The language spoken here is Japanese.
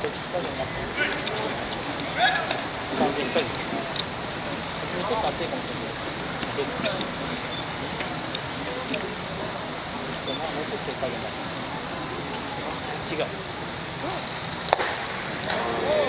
っち加減が完全に加減ちょっと熱いかもしれないしもうちょっと加減になりました違う